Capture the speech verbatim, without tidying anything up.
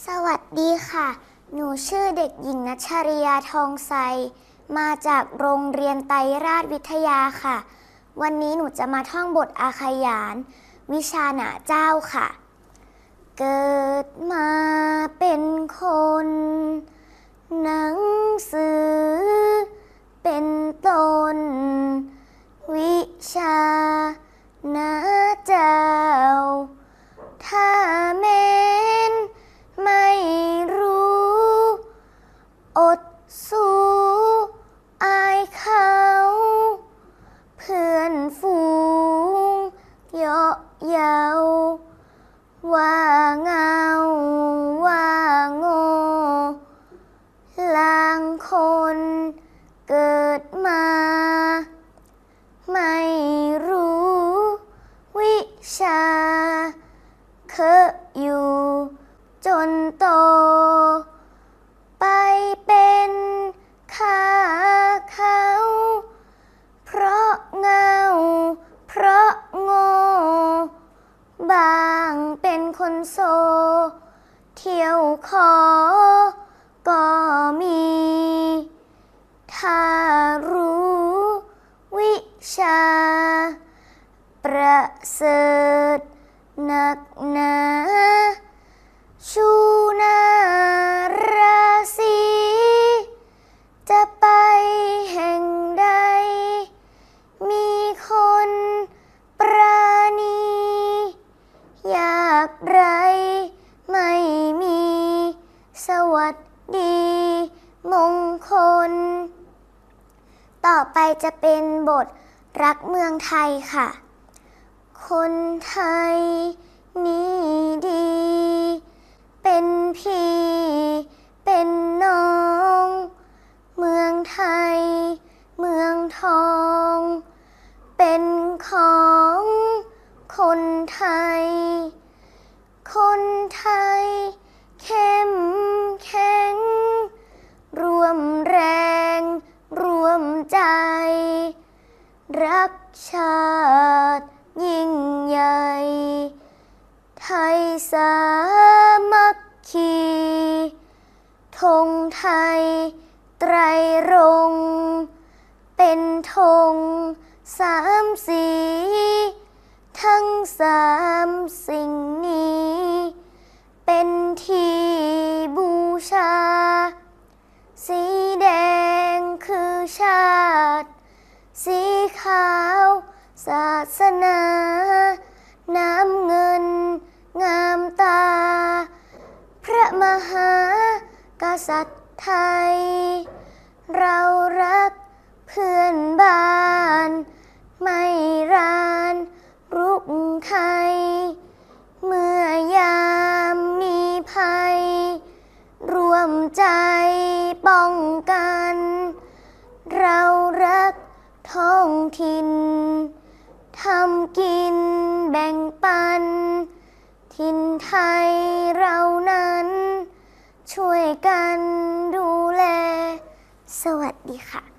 สวัสดีค่ะหนูชื่อเด็กหญิงณัชชริยาทองไซมาจากโรงเรียนไตรราชวิทยาค่ะวันนี้หนูจะมาท่องบทอาขยานวิชาหนาเจ้าค่ะเกิดมาเป็นคนหนังสือเป็นต้นวิชาหนาเจ้าถ้าแม้นไม่รู้อดสู้อายเขาเพื่อนฝูงเยาะเย้าว่าเงาว่าโง่ลางคนเกิดมาไม่รู้วิชาเคอะอยู่จนโตไปเป็นข้าเขาเพราะเงาเพราะโง่บางเป็นคนโซเที่ยวขอก็มีถ้ารู้วิชาประเสริฐหนักหนาชูนาราศีจะไปแห่งใดมีคนปราณียากไรไม่มีสวัสดีมงคลต่อไปจะเป็นบทรักเมืองไทยค่ะคนไทยนี่ดีเป็นพี่เป็นน้องเมืองไทยเมืองทองเป็นของคนไทยคนไทยเข้มแข็งรวมแรงรวมใจรักชาติยิ่งใหญ่ไทยสามัคคีธงไทยไตรรงค์เป็นธงสามสีทั้งสามสิ่งนี้เป็นที่บูชาสีแดงคือชาติสีขาวศาสนาน้ำเงินงามตาพระมหากษัตริย์ไทยเรารักเพื่อนบ้านไม่รานรุกใครเมื่อยามมีภัยรวมใจป้องกันเรารักท้องถิ่นทำกินแบ่งปันถิ่นไทยเรานั้นช่วยกันดูแลสวัสดีค่ะ